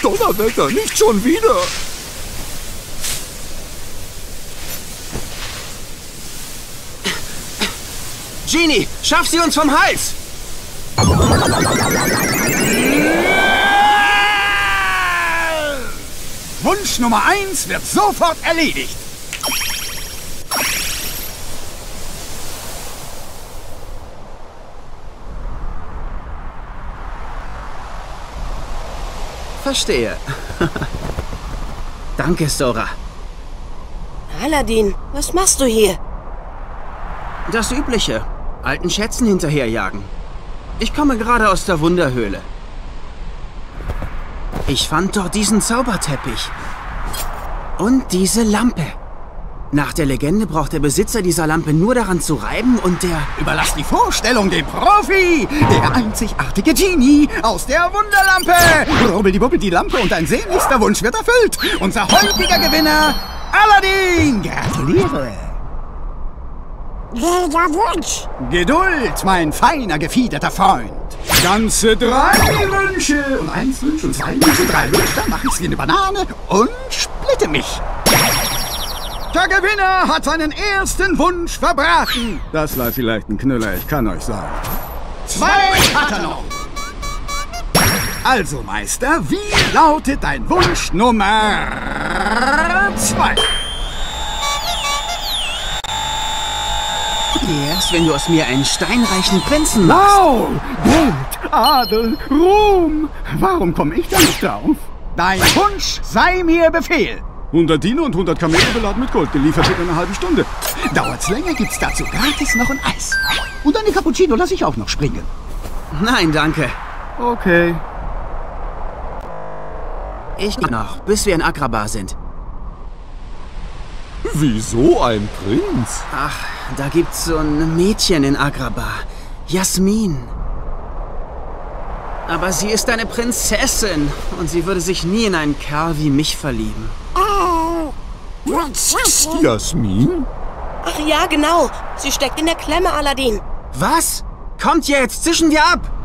Donnerwetter, nicht schon wieder! Genie, schaff sie uns vom Hals! Wunsch Nummer 1 wird sofort erledigt. Verstehe. Danke, Sora. Aladdin, was machst du hier? Das Übliche. Alten Schätzen hinterherjagen. Ich komme gerade aus der Wunderhöhle. Ich fand dort diesen Zauberteppich. Und diese Lampe. Nach der Legende braucht der Besitzer dieser Lampe nur daran zu reiben und der... Überlass die Vorstellung dem Profi, der einzigartige Genie aus der Wunderlampe. Rubbeldibubbel die Lampe und dein sehnlichster Wunsch wird erfüllt. Unser heutiger Gewinner, Aladdin. Gratuliere. Wilder Wunsch. Geduld, mein feiner, gefiederter Freund. Ganze 3 Wünsche. Und 1 Wunsch und 2 Wünsche, 3 Wünsche. Dann mach ich's wie eine Banane und splitte mich. Der Gewinner hat seinen ersten Wunsch verbraten. Das war vielleicht ein Knüller, ich kann euch sagen. 2 hat er noch. Also, Meister, wie lautet dein Wunsch Nummer 2? Erst wenn du aus mir einen steinreichen Prinzen machst. Wow! Gold, Adel, Ruhm. Warum komme ich da nicht drauf? Dein Wunsch sei mir Befehl. 100 Diener und 100 Kamele beladen mit Gold, geliefert in einer halben Stunde. Dauert's länger, gibt's dazu gratis noch ein Eis. Und eine Cappuccino lasse ich auch noch springen. Nein, danke. Okay. Ich gehe noch, bis wir in Agrabah sind. Wieso ein Prinz? Ach, da gibt's so ein Mädchen in Agrabah. Jasmin. Aber sie ist eine Prinzessin und sie würde sich nie in einen Kerl wie mich verlieben. Prinzessin? Jasmin? Ach ja, genau. Sie steckt in der Klemme, Aladdin. Was? Kommt jetzt, zischen wir ab!